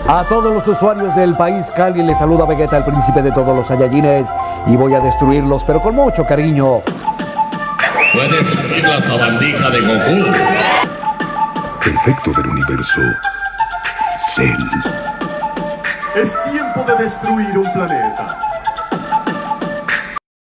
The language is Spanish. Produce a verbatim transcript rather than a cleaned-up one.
A todos los usuarios del país Cali les saluda Vegeta, el príncipe de todos los Saiyajines, y voy a destruirlos, pero con mucho cariño. Puedes subir la sabandija de Goku. Perfecto del universo. Cell. Es tiempo de destruir un planeta.